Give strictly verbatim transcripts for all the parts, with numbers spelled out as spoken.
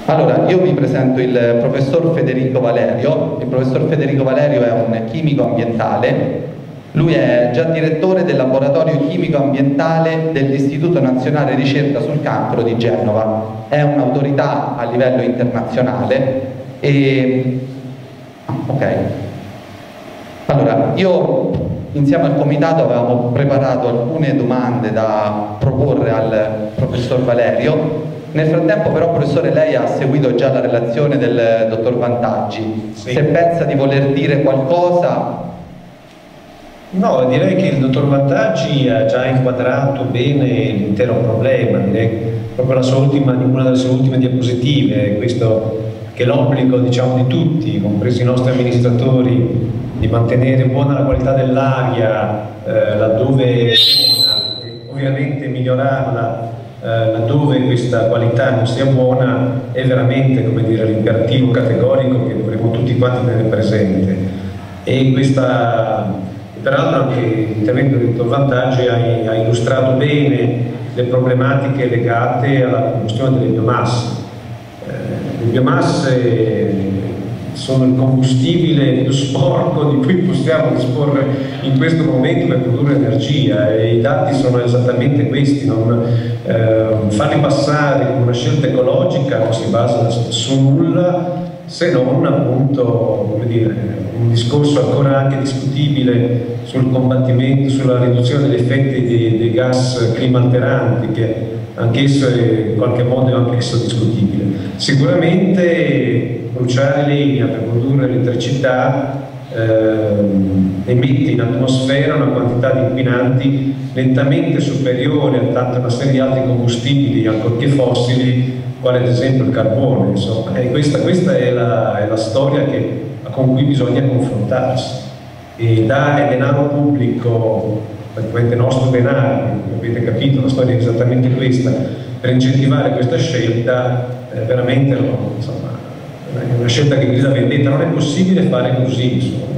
Allora, io vi presento il professor Federico Valerio. Il professor Federico Valerio è un chimico ambientale. Lui è già direttore del laboratorio chimico ambientale dell'Istituto Nazionale Ricerca sul Cancro di Genova. È un'autorità a livello internazionale e... ok. Allora, io insieme al comitato avevamo preparato alcune domande da proporre al professor Valerio. Nel frattempo però, professore, lei ha seguito già la relazione del dottor Vantaggi. Sì. Se pensa di voler dire qualcosa... No, direi che il dottor Vantaggi ha già inquadrato bene l'intero problema, direi proprio la sua ultima, una delle sue ultime diapositive, questo che è l'obbligo, diciamo, di tutti, compresi i nostri amministratori, di mantenere buona la qualità dell'aria eh, laddove è buona, e ovviamente migliorarla eh, laddove questa qualità non sia buona, è veramente, come dire, l'imperativo categorico che dovremmo tutti quanti tenere presente. E questa, peraltro anche l'intervento del dottor Vantaggi ha, ha illustrato bene le problematiche legate alla combustione delle biomasse. Eh, le biomasse sono il combustibile più sporco di cui possiamo disporre in questo momento per produrre energia, e i dati sono esattamente questi. Non, eh, farli passare come una scelta ecologica non si basa su nulla se non appunto, come dire, un discorso ancora anche discutibile sul combattimento, sulla riduzione degli effetti dei, dei gas climalteranti, che anch'esso è in qualche modo è anch'esso discutibile. Sicuramente bruciare legna per produrre elettricità eh, emette in atmosfera una quantità di inquinanti nettamente superiore a tanta una serie di altri combustibili, ancorché fossili, quale ad esempio il carbone. Insomma. E questa, questa è, la, è la storia che, con cui bisogna confrontarsi. E dare denaro pubblico, praticamente nostro denaro, come avete capito, la storia è esattamente questa, per incentivare questa scelta, eh, veramente no, insomma, è una scelta che grida vendetta. Non è possibile fare così, insomma.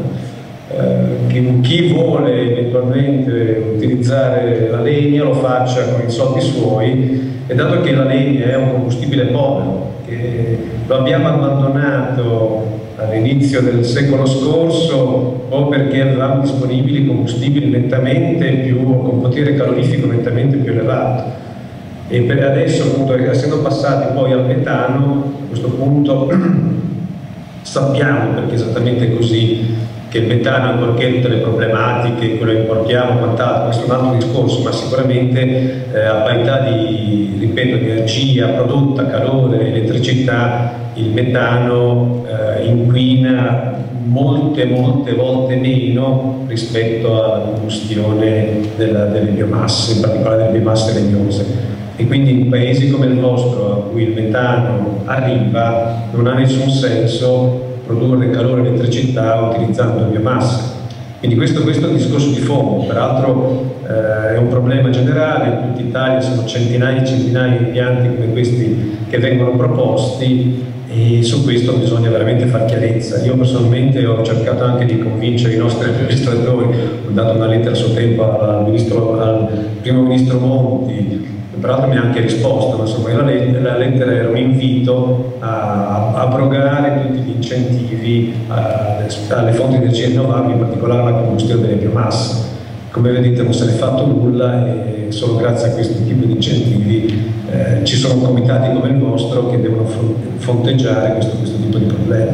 Eh, chi vuole eventualmente utilizzare la legna lo faccia con i soldi suoi, e dato che la legna è un combustibile povero, che lo abbiamo abbandonato all'inizio del secolo scorso o perché avevamo disponibili combustibili nettamente più, con potere calorifico nettamente più elevato, e per adesso, appunto, essendo passati poi al metano, a questo punto sappiamo, perché è esattamente così, che il metano, ancorché tutte le problematiche, quello che importiamo e quant'altro, questo è un altro discorso, ma sicuramente eh, a parità di, ripeto, di energia prodotta, calore, elettricità, il metano eh, inquina molte, molte volte meno rispetto alla combustione della, delle biomasse, in particolare delle biomasse legnose. E quindi in paesi come il nostro, a cui il metano arriva, non ha nessun senso produrre calore e elettricità utilizzando biomasse. Quindi questo, questo è un discorso di fondo. Peraltro eh, è un problema generale, in tutta Italia sono centinaia e centinaia di impianti come questi che vengono proposti, e su questo bisogna veramente far chiarezza. Io personalmente ho cercato anche di convincere i nostri amministratori, ho dato una lettera a suo tempo al, ministro, al primo ministro Monti, peraltro mi ha anche risposto, ma insomma la lettera, la lettera era un invito a, a abrogare tutti gli incentivi a, alle fonti di energia rinnovabili, in particolare alla combustione delle biomasse. Come vedete non se ne è fatto nulla, e solo grazie a questo tipo di incentivi eh, ci sono comitati come il vostro che devono fronteggiare questo, questo tipo di problemi.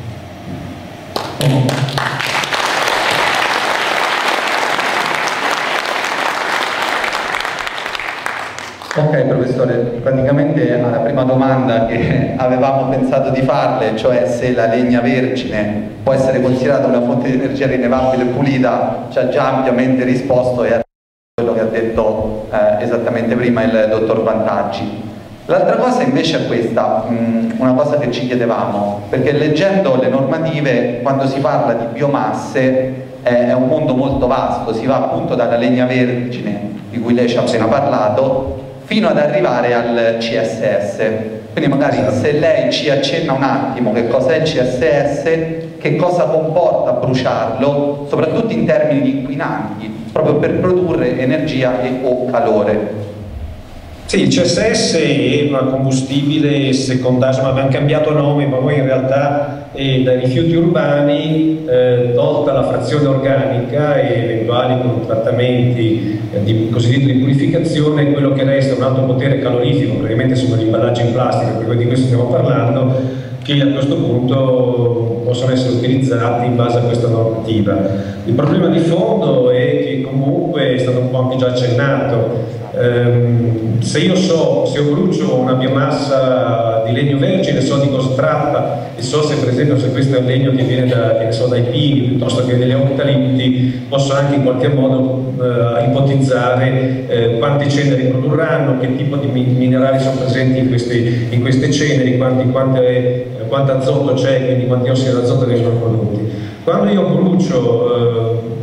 Ok professore, praticamente alla prima domanda che avevamo pensato di farle, cioè se la legna vergine può essere considerata una fonte di energia rinnovabile pulita, ci ha già ampiamente risposto, e a quello che ha detto eh, esattamente prima il dottor Vantaggi. L'altra cosa invece è questa, mh, una cosa che ci chiedevamo, perché leggendo le normative, quando si parla di biomasse è, è un mondo molto vasto, si va appunto dalla legna vergine, di cui lei ci ha appena parlato, fino ad arrivare al C S S. Quindi magari se lei ci accenna un attimo che cosa è il C S S, che cosa comporta bruciarlo, soprattutto in termini di inquinanti, proprio per produrre energia e o calore. Sì, il C S S è un combustibile secondario, ma abbiamo cambiato nome, ma poi in realtà è dai rifiuti urbani, eh, tolta la frazione organica e eventuali trattamenti eh, di, cosiddetti di purificazione, quello che resta è un alto potere calorifico, praticamente sono gli imballaggi in plastica, per cui di questo stiamo parlando, che a questo punto possono essere utilizzati in base a questa normativa. Il problema di fondo è che comunque è stato un po' anche già accennato. Um, se io so, se io brucio una biomassa di legno vergine, so di cosa tratta e so se per esempio se questo è un legno che viene da, che ne so, dai pini piuttosto che dagli eucalipti, posso anche in qualche modo uh, ipotizzare uh, quante ceneri produrranno, che tipo di minerali sono presenti in queste, in queste ceneri, quanti, quante, uh, quanto azoto c'è, quindi quanti ossidi d'azoto vengono prodotti. Quando io brucio uh,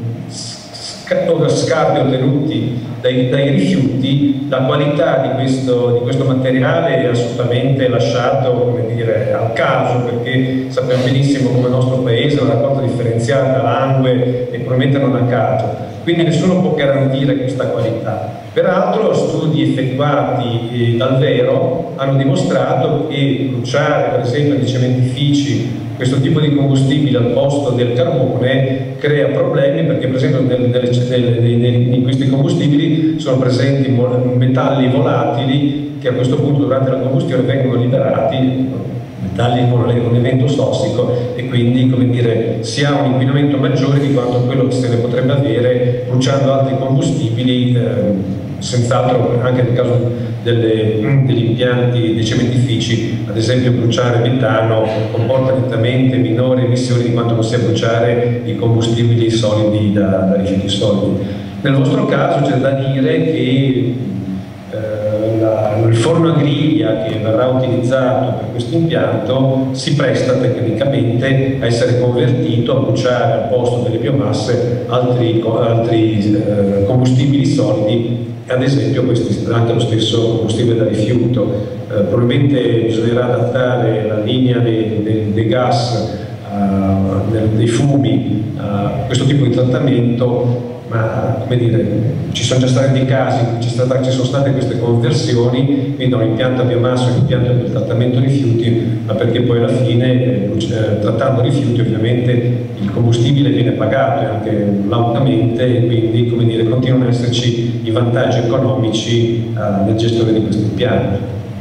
scarti ottenuti dai, dai rifiuti, la qualità di questo, di questo materiale è assolutamente lasciato, come dire, al caso, perché sappiamo benissimo come il nostro paese la raccolta differenziata langue e probabilmente non a caso, quindi nessuno può garantire questa qualità. Peraltro studi effettuati dal Vero hanno dimostrato che bruciare per esempio di cementifici questo tipo di combustibile al posto del carbone crea problemi, perché per esempio nel, nelle, nelle, in questi combustibili sono presenti metalli volatili che a questo punto durante la combustione vengono liberati, metalli con un evento tossico, e quindi, come dire, si ha un inquinamento maggiore di quanto quello che se ne potrebbe avere bruciando altri combustibili, eh, senz'altro anche nel caso delle, degli impianti, dei cementifici, ad esempio bruciare metano comporta nettamente minori emissioni di quanto possa bruciare i combustibili solidi da, da rifiuti solidi. Nel vostro caso c'è da dire che eh, la, il forno a griglia che verrà utilizzato per questo impianto si presta tecnicamente a essere convertito a bruciare al posto delle biomasse altri, altri eh, combustibili solidi, ad esempio questi, anche lo stesso combustibile da rifiuto. Eh, probabilmente bisognerà adattare la linea dei, dei, dei gas, uh, dei fumi a uh, questo tipo di trattamento, ma come dire, ci sono già stati dei casi in cui ci, stata, ci sono state queste conversioni, quindi da un impianto a biomassa un impianto di trattamento rifiuti, ma perché poi alla fine eh, trattando rifiuti ovviamente il combustibile viene pagato anche lautamente, e quindi, come dire, continuano ad esserci i vantaggi economici uh, nel gestore di questi impianti.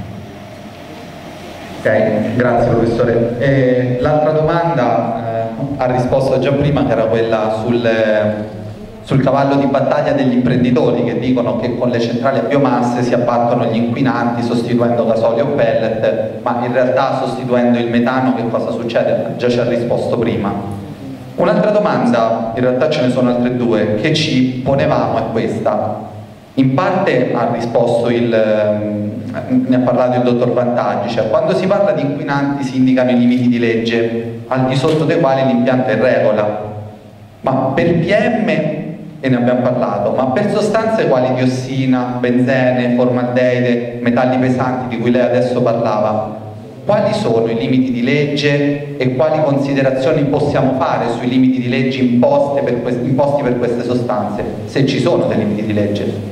Ok, grazie professore. L'altra domanda eh, ha risposto già prima, che era quella sul, eh, sul cavallo di battaglia degli imprenditori che dicono che con le centrali a biomasse si abbattono gli inquinanti sostituendo gasolio o pellet, ma in realtà sostituendo il metano che cosa succede? Già ci ha risposto prima. Un'altra domanda, in realtà ce ne sono altre due, che ci ponevamo è questa. In parte ha risposto il, ne ha parlato il dottor Vantaggi, cioè quando si parla di inquinanti si indicano i limiti di legge al di sotto dei quali l'impianto è in regola, ma per P M, e ne abbiamo parlato, ma per sostanze quali diossina, benzene, formaldeide, metalli pesanti di cui lei adesso parlava, quali sono i limiti di legge e quali considerazioni possiamo fare sui limiti di legge imposte per imposti per queste sostanze, se ci sono dei limiti di legge?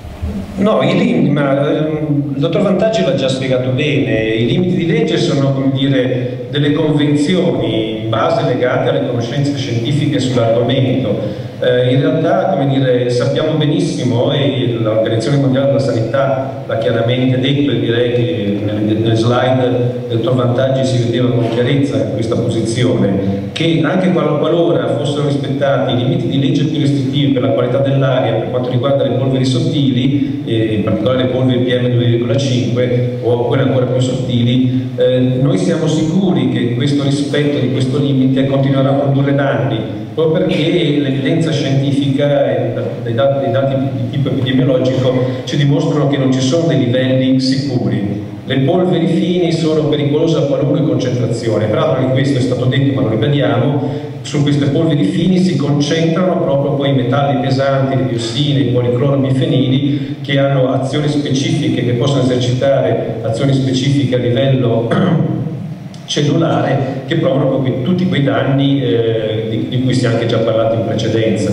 No, i limiti, ma il dottor Vantaggi l'ha già spiegato bene. I limiti di legge sono, come dire, delle convenzioni in base legate alle conoscenze scientifiche sull'argomento. Eh, in realtà, come dire, sappiamo benissimo, e l'Organizzazione Mondiale della Sanità l'ha chiaramente detto, e direi che nelle, nelle slide del dottor Vantaggi si vedeva con chiarezza questa posizione, che anche qualora fossero rispettati i limiti di legge più restrittivi per la qualità dell'aria per quanto riguarda le polveri sottili, eh, in particolare le polveri P M due virgola cinque o quelle ancora più sottili, eh, noi siamo sicuri che questo rispetto di questo limite continuerà a produrre danni, proprio perché l'evidenza scientifica e dei dati, dei dati di tipo epidemiologico ci dimostrano che non ci sono dei livelli sicuri. Le polveri fini sono pericolose a qualunque concentrazione, peraltro anche questo è stato detto, ma lo ribadiamo, su queste polveri fini si concentrano proprio poi i metalli pesanti, le diossine, i policlorobifenili, che hanno azioni specifiche, che possono esercitare azioni specifiche a livello cellulare, che provocano tutti quei danni eh, di, di cui si è anche già parlato in precedenza.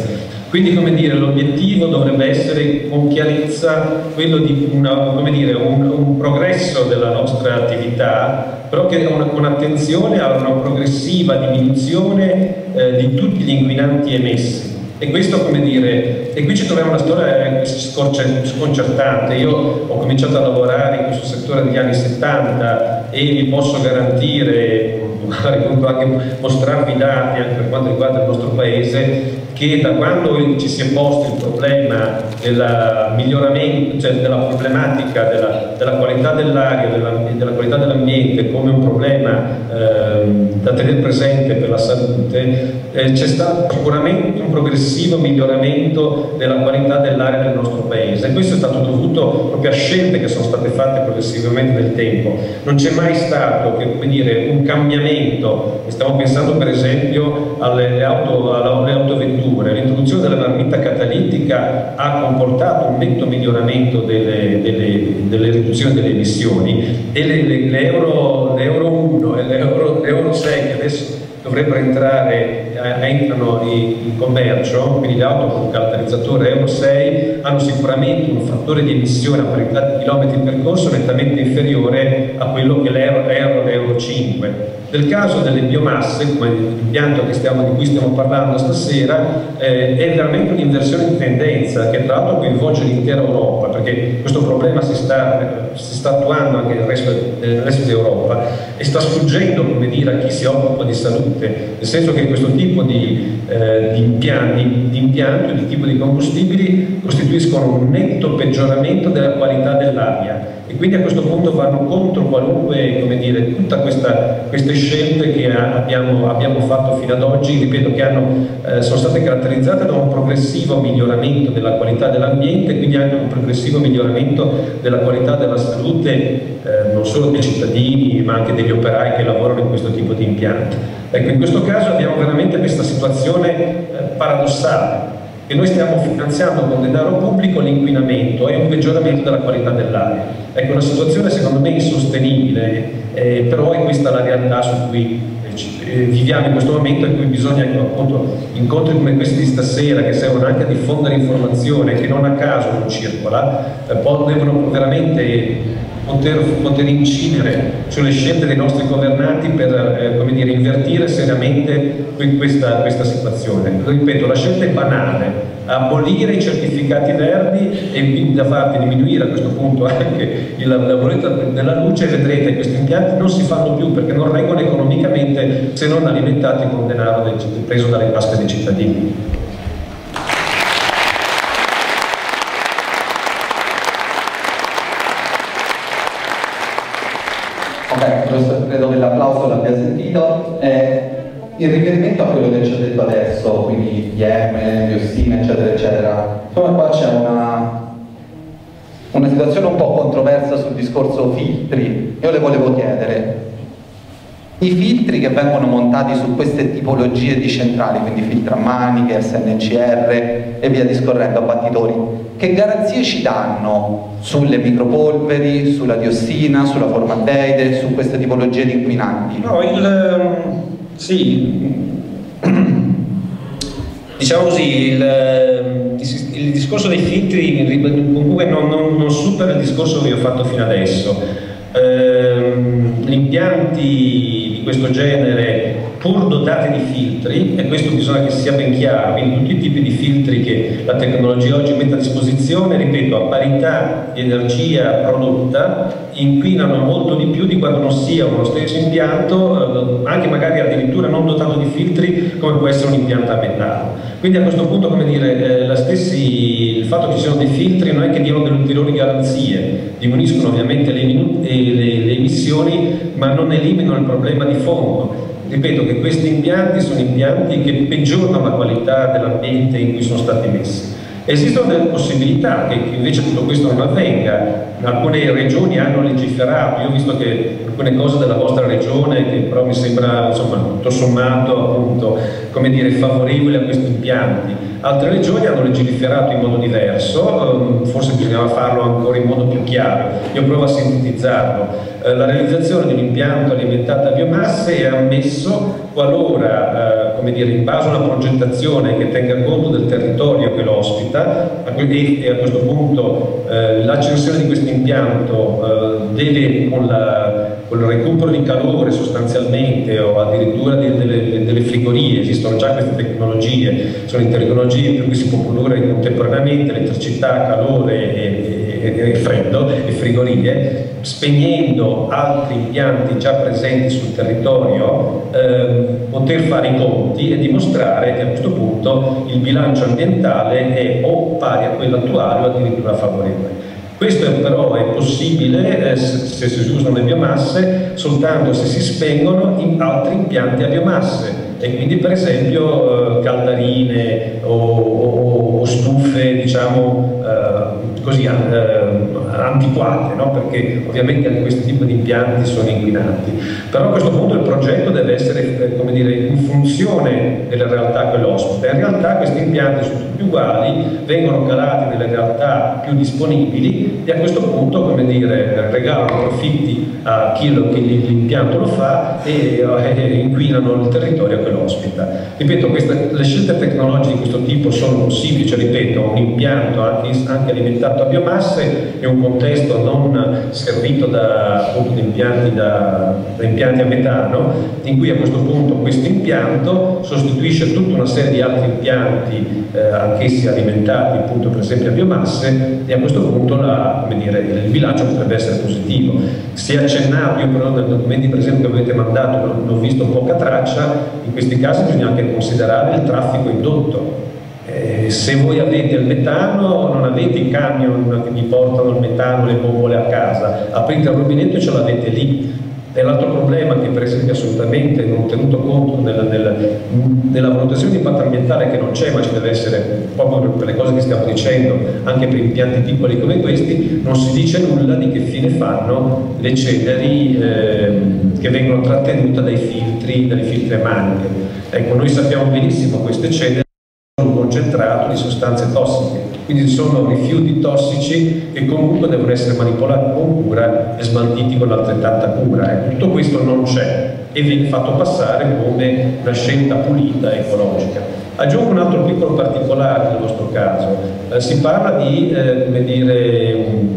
Quindi, come dire, l'obiettivo dovrebbe essere con chiarezza quello di una, come dire, un, un progresso della nostra attività, però che una, con attenzione a una progressiva diminuzione eh, di tutti gli inquinanti emessi. E questo, come dire, e qui ci troviamo una storia sconcertante. Io ho cominciato a lavorare in questo settore negli anni settanta e vi posso garantire, magari anche mostrarvi dati anche per quanto riguarda il nostro paese, che da quando ci si è posto il problema del miglioramento, cioè della problematica della, della qualità dell'aria, della, della qualità dell'ambiente come un problema eh, da tenere presente per la salute, eh, c'è stato sicuramente un progressivo miglioramento della qualità dell'aria del nostro paese, e questo è stato dovuto proprio a scelte che sono state fatte progressivamente nel tempo. Non c'è mai stato, che, come dire, un cambiamento. Stiamo pensando per esempio alle auto, alle autovetture. L'introduzione della marmitta catalitica ha comportato un netto miglioramento delle, delle, delle riduzioni delle emissioni, e le, le, le Euro, le Euro uno e le Euro, le Euro sei che adesso dovrebbero entrare, eh, entrano in, in commercio, quindi le auto con caratterizzatore Euro sei hanno sicuramente un fattore di emissione a parità di chilometri percorso nettamente inferiore a quello che l'Euro e Euro cinque. Nel caso delle biomasse, come l'impianto di cui stiamo parlando stasera, eh, è veramente un'inversione di tendenza che tra l'altro coinvolge l'intera Europa, perché questo problema si sta, si sta attuando anche nel resto, nel resto d'Europa e sta sfuggendo, come dire, a chi si occupa di salute, nel senso che questo tipo di, eh, di impianti, di impianti, di tipo di combustibili costituiscono un netto peggioramento della qualità dell'aria. E quindi a questo punto vanno contro qualunque, come dire, tutta questa, queste scelte che abbiamo, abbiamo fatto fino ad oggi, ripeto, che hanno, eh, sono state caratterizzate da un progressivo miglioramento della qualità dell'ambiente, quindi anche un progressivo miglioramento della qualità della salute, eh, non solo dei cittadini ma anche degli operai che lavorano in questo tipo di impianti. Ecco, in questo caso abbiamo veramente questa situazione eh, paradossale, che noi stiamo finanziando con denaro pubblico l'inquinamento e un peggioramento della qualità dell'aria. Ecco, una situazione secondo me insostenibile, eh, però è questa la realtà su cui eh, viviamo in questo momento, in cui bisogna, appunto, incontri come questi di stasera, che servono anche a diffondere informazione che non a caso non circola, eh, poi devono veramente Poter, poter incidere sulle scelte dei nostri governanti per eh, come dire, invertire seriamente questa, questa situazione. Lo ripeto, la scelta è banale: abolire i certificati verdi e da farti diminuire a questo punto anche la, la bolletta della luce, e vedrete che questi impianti non si fanno più perché non reggono economicamente se non alimentati con denaro del, preso dalle tasche dei cittadini. Ok, professore, credo che l'applauso l'abbia sentito. Eh, in riferimento a quello che ci ha detto adesso, quindi P M, diossine, eccetera, eccetera, come qua c'è una, una situazione un po' controversa sul discorso filtri. Io le volevo chiedere, i filtri che vengono montati su queste tipologie di centrali, quindi filtri a maniche, S N C R e via discorrendo, abbattitori, che garanzie ci danno sulle micropolveri, sulla diossina, sulla formaldeide, su queste tipologie di inquinanti? No, il, sì, diciamo così, il, il discorso dei filtri comunque non, non, non supera il discorso che io ho fatto fino adesso. Ehm, gli impianti di questo genere, pur dotati di filtri, e questo bisogna che sia ben chiaro, quindi tutti i tipi di filtri che la tecnologia oggi mette a disposizione, ripeto, a parità di energia prodotta, inquinano molto di più di quando non sia uno stesso impianto, anche magari addirittura non dotato di filtri, come può essere un impianto a metallo. Quindi a questo punto, come dire, eh, la stessi, il fatto che ci siano dei filtri non è che diano delle ulteriori garanzie, diminuiscono ovviamente le, le, le emissioni, ma non eliminano il problema di fondo. Ripeto che questi impianti sono impianti che peggiorano la qualità dell'ambiente in cui sono stati messi. Esistono delle possibilità che invece tutto questo non avvenga. Alcune regioni hanno legiferato, io ho visto che alcune cose della vostra regione, che però mi sembra, insomma, tutto sommato, appunto, come dire, favorevoli a questi impianti. Altre regioni hanno legiferato in modo diverso, forse bisognava farlo ancora in modo più chiaro. Io provo a sintetizzarlo. Eh, la realizzazione di un impianto alimentato a biomasse è ammesso qualora, eh, come dire, in base a una progettazione che tenga conto del territorio che lo ospita, e, e a questo punto eh, l'accensione di questo impianto eh, deve, con, la, con il recupero di calore sostanzialmente, o addirittura delle, delle, delle frigorie, esistono già queste tecnologie, sono in tecnologie per cui si può produrre contemporaneamente elettricità, calore e, e, e freddo e frigorie, spegnendo altri impianti già presenti sul territorio, eh, poter fare i conti e dimostrare che a questo punto il bilancio ambientale è o pari a quello attuale o addirittura favorevole. Questo però è possibile eh, se si usano le biomasse soltanto se si spengono in altri impianti a biomasse, e quindi per esempio eh, caldarine o, o, o stufe, diciamo eh, così eh, antiquate, no? Perché ovviamente anche questo tipo di impianti sono inquinanti. Però a questo punto il progetto deve essere eh, come dire, in funzione della realtà che lo ospita. In realtà questi impianti sono tutti uguali, vengono calati nelle realtà più disponibili e a questo punto, come dire, regalano profitti a chi l'impianto lo fa e, e inquinano il territorio che lo ospita. Ripeto, queste, le scelte tecnologiche di questo tipo sono possibili, cioè ripeto, un impianto anche, anche alimentato a biomasse in un contesto non servito da, appunto, da, impianti, da, da impianti a metano, in cui a questo punto questo impianto sostituisce tutta una serie di altri impianti eh, anch'essi alimentati appunto per esempio a biomasse, e a questo punto la, come dire, il bilancio potrebbe essere positivo. Si è accennato, io però nei documenti per esempio che avete mandato non ho visto poca traccia, in questi casi bisogna anche considerare il traffico indotto. Eh, se voi avete il metano, non avete i camion che vi portano il metano, le bombole a casa, aprite il rubinetto e ce l'avete lì. E l'altro problema che per esempio assolutamente non tenuto conto nella, nella, nella valutazione di impatto ambientale, che non c'è ma ci deve essere proprio per le cose che stiamo dicendo, anche per impianti piccoli come questi, non si dice nulla di che fine fanno le ceneri eh, che vengono trattenute dai filtri, dalle filtri a maniche. Ecco, noi sappiamo benissimo che queste ceneri sono un concentrato di sostanze tossiche, quindi sono rifiuti tossici che comunque devono essere manipolati con cura e smaltiti con altrettanta cura. Eh. Tutto questo non c'è e viene fatto passare come una scelta pulita e ecologica. Aggiungo un altro piccolo particolare nel vostro caso. Eh, si parla di, eh, come dire,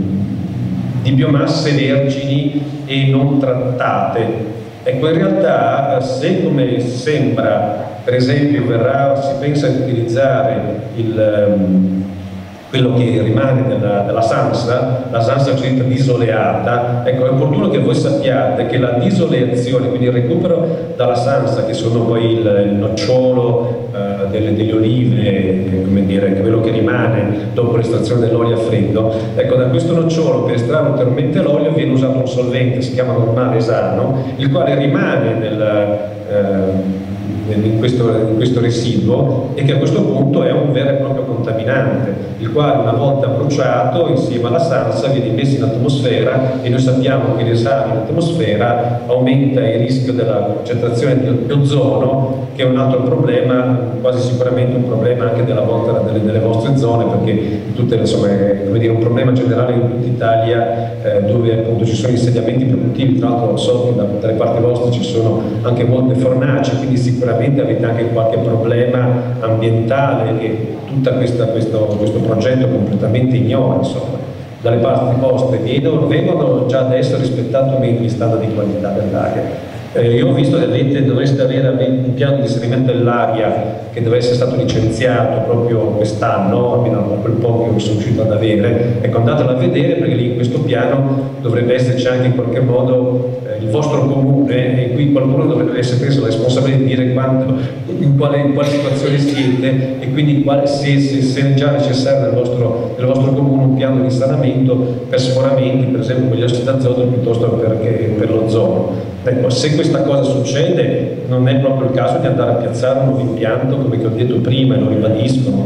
di biomasse vergini e non trattate. Ecco, in realtà, se come sembra, per esempio, verrà, si pensa di utilizzare il, um, quello che rimane della, della sansa, la sansa cosiddetta disoleata, ecco, è opportuno che voi sappiate che la disoleazione, quindi il recupero dalla sansa, che sono poi il, il nocciolo uh, delle, delle olive, come dire, quello che rimane dopo l'estrazione dell'olio a freddo, ecco, da questo nocciolo per estrarre ulteriormente l'olio viene usato un solvente, si chiama normale esano, il quale rimane nel... Uh, In questo, in questo residuo, e che a questo punto è un vero e proprio contaminante, il quale una volta bruciato insieme alla sansa viene messo in atmosfera, e noi sappiamo che l'esame in atmosfera aumenta il rischio della concentrazione di ozono, che è un altro problema, quasi sicuramente un problema anche della volta delle, delle vostre zone, perché tutte, insomma, è, come dire, un problema generale in tutta Italia, eh, dove appunto ci sono insediamenti produttivi. Tra l'altro so che da, dalle parti vostre ci sono anche molte fornaci, quindi sicuramente avete anche qualche problema ambientale che tutto questo, questo progetto completamente ignora, insomma. Dalle parti vostre vengono, vengono già adesso rispettati meno gli standard di qualità dell'aria. Eh, io ho visto che avete, dovreste avere un piano di inserimento dell'aria che deve essere stato licenziato proprio quest'anno, almeno quel poco che sono riuscito ad avere. Ecco, andatelo a vedere, perché lì in questo piano dovrebbe esserci anche in qualche modo eh, il vostro comune, e qui qualcuno dovrebbe essere preso la responsabilità di dire quanto, in, quale, in quale situazione siete, e quindi quale, se, se, se è già necessario nel vostro, nel vostro comune un piano di risanamento per sforamenti, per esempio con gli ossidi d'azoto piuttosto per, che, per l'ozono. Ecco, se questa cosa succede non è proprio il caso di andare a piazzare un nuovo impianto, come che ho detto prima e lo ribadiscono,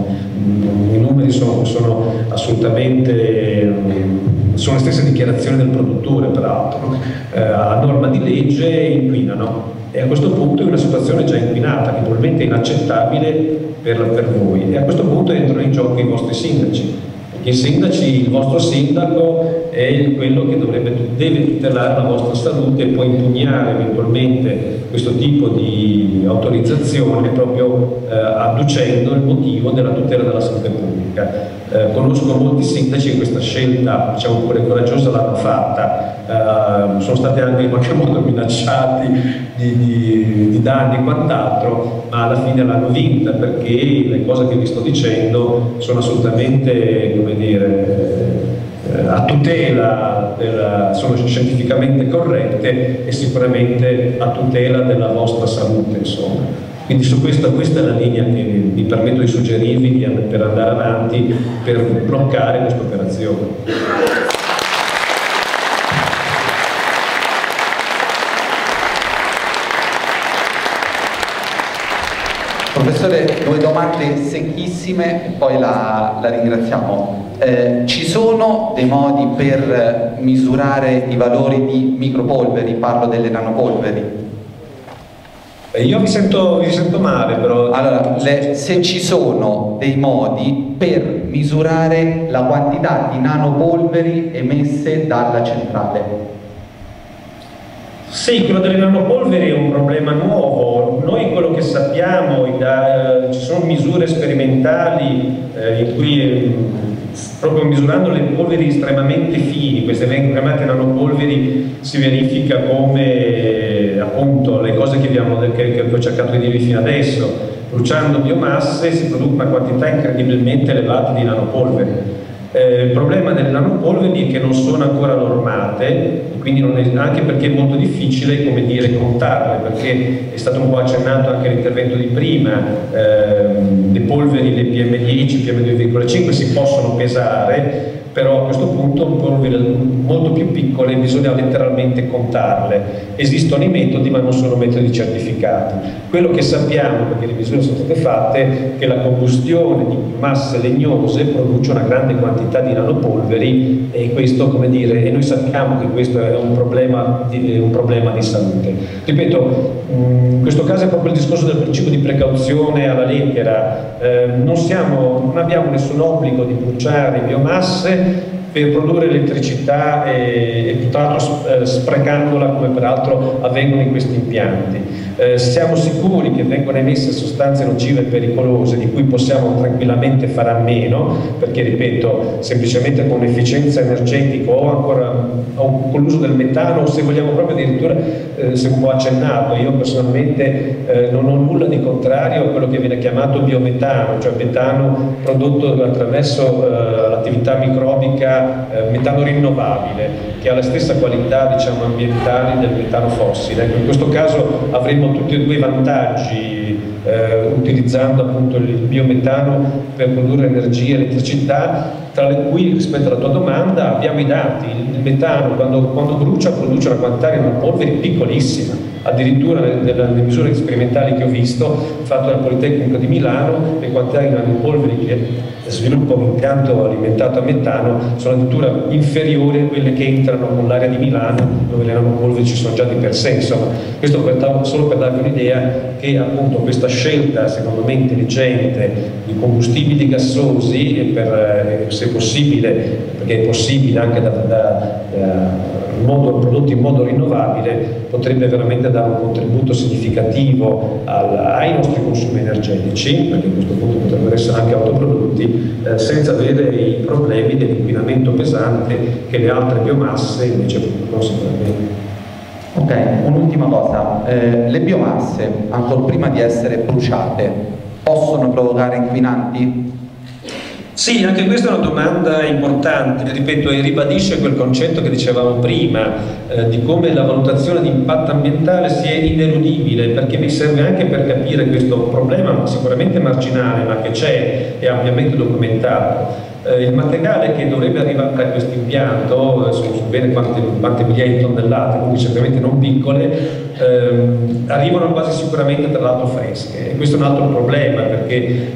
i numeri sono, sono assolutamente, sono le stesse dichiarazioni del produttore peraltro, eh, a norma di legge inquinano, e a questo punto è una situazione già inquinata che probabilmente è inaccettabile per, per voi, e a questo punto entrano in gioco i vostri sindaci. I sindaci, il vostro sindaco è è quello che dovrebbe, deve tutelare la vostra salute e può impugnare eventualmente questo tipo di autorizzazione proprio eh, adducendo il motivo della tutela della salute pubblica. Eh, conosco molti sindaci che questa scelta, diciamo pure coraggiosa, l'hanno fatta, eh, sono stati anche in qualche modo minacciati di, di, di danni e quant'altro, ma alla fine l'hanno vinta, perché le cose che vi sto dicendo sono assolutamente, come dire, a tutela della, sono scientificamente corrette e sicuramente a tutela della vostra salute, insomma. Quindi su questa, questa è la linea che mi permetto di suggerirvi per andare avanti, per bloccare questa operazione. Professore, due domande secchissime e poi la, la ringraziamo. Eh, ci sono dei modi per misurare i valori di micropolveri, parlo delle nanopolveri? Io vi sento, vi sento male, però... Allora, le, se ci sono dei modi per misurare la quantità di nanopolveri emesse dalla centrale. Sì, quello delle nanopolveri è un problema nuovo. Noi quello che sappiamo, da, eh, ci sono misure sperimentali eh, in cui eh, proprio misurando le polveri estremamente fini, queste vengono chiamate nanopolveri, si verifica come eh, appunto le cose che, abbiamo, che, che ho cercato di dirvi fino adesso, bruciando biomasse si produce una quantità incredibilmente elevata di nanopolveri. Eh, il problema delle nanopolveri è che non sono ancora normate, quindi non è, anche perché è molto difficile, come dire, contarle, perché è stato un po' accennato anche l'intervento di prima, ehm, le polveri, le P M dieci, P M due virgola cinque si possono pesare, però a questo punto polveri molto più piccole bisogna letteralmente contarle. Esistono i metodi, ma non sono metodi certificati. Quello che sappiamo, perché le misure sono state fatte, è che la combustione di masse legnose produce una grande quantità di nanopolveri, e questo, come dire, e noi sappiamo che questo è un problema di, un problema di salute. Ripeto, in questo caso è proprio il discorso del principio di precauzione alla lettera. Eh, non, siamo, non abbiamo nessun obbligo di bruciare biomasse per produrre elettricità e, e tra l'altro eh, sprecandola, come peraltro avvengono in questi impianti. Eh, siamo sicuri che vengono emesse sostanze nocive e pericolose di cui possiamo tranquillamente fare a meno, perché ripeto, semplicemente con efficienza energetica o ancora o con l'uso del metano, o se vogliamo proprio addirittura, eh, se un po' accennato, io personalmente eh, non ho nulla di contrario a quello che viene chiamato biometano, cioè metano prodotto attraverso eh, l'attività microbica, eh, metano rinnovabile, che ha la stessa qualità, diciamo, ambientali del metano fossile. Ecco, in questo caso avremo tutti e due i vantaggi eh, utilizzando appunto il biometano per produrre energia e elettricità, tra le cui, rispetto alla tua domanda, abbiamo i dati. Il metano quando, quando brucia produce una quantità di nanopolveri piccolissima, addirittura nelle, nelle misure sperimentali che ho visto fatte dal Politecnico di Milano, le quantità di nanopolveri che sviluppa un impianto alimentato a metano sono addirittura inferiori a quelle che entrano con l'area di Milano, dove le nanopolveri ci sono già di per sé. Insomma, questo per, solo per darvi un'idea che appunto questa scelta, secondo me intelligente, di combustibili gassosi, e per, eh, se possibile, perché è possibile anche da, da, da modo, prodotti in modo rinnovabile, potrebbe veramente dare un contributo significativo al, ai nostri consumi energetici, perché a questo punto potrebbero essere anche autoprodotti, eh, senza avere i problemi dell'inquinamento pesante che le altre biomasse invece producono sicuramente. Ok, un'ultima cosa, eh, le biomasse, ancora prima di essere bruciate, possono provocare inquinanti? Sì, anche questa è una domanda importante, ripeto, e ribadisce quel concetto che dicevamo prima, eh, di come la valutazione di impatto ambientale sia ineludibile, perché mi serve anche per capire questo problema sicuramente marginale, ma che c'è, è ampiamente documentato. Eh, il materiale che dovrebbe arrivare a questo impianto, eh, sono so bene quante, quante migliaia di tonnellate, quindi certamente non piccole, ehm, arrivano quasi sicuramente tra l'altro fresche, e questo è un altro problema, perché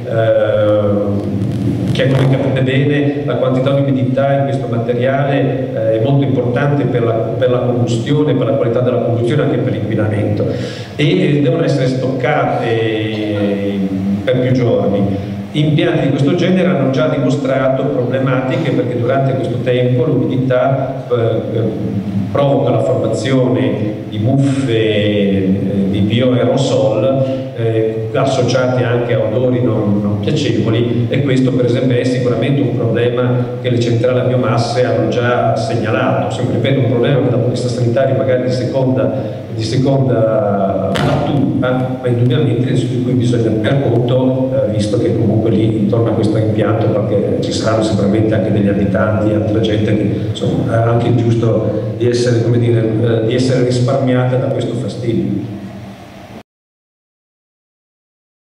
eh, che come capite bene la quantità di umidità in questo materiale eh, è molto importante per la, per la combustione, per la qualità della combustione e anche per l'inquinamento, e devono essere stoccate per più giorni. impianti di questo genere hanno già dimostrato problematiche, perché durante questo tempo l'umidità eh, provoca la formazione di muffe eh, di bioaerosol eh, associati anche a odori non, non piacevoli, e questo per esempio è sicuramente un problema che le centrali a biomasse hanno già segnalato. Sempre ripeto, un problema che dal punto di vista sanitario magari di seconda, di seconda battuta, ma indubbiamente su cui bisogna tener conto, eh, visto che comunque lì intorno a questo impianto, perché ci saranno sicuramente anche degli abitanti, altra gente che insomma ha anche il giusto di essere, come dire, eh, di essere risparmiata da questo fastidio.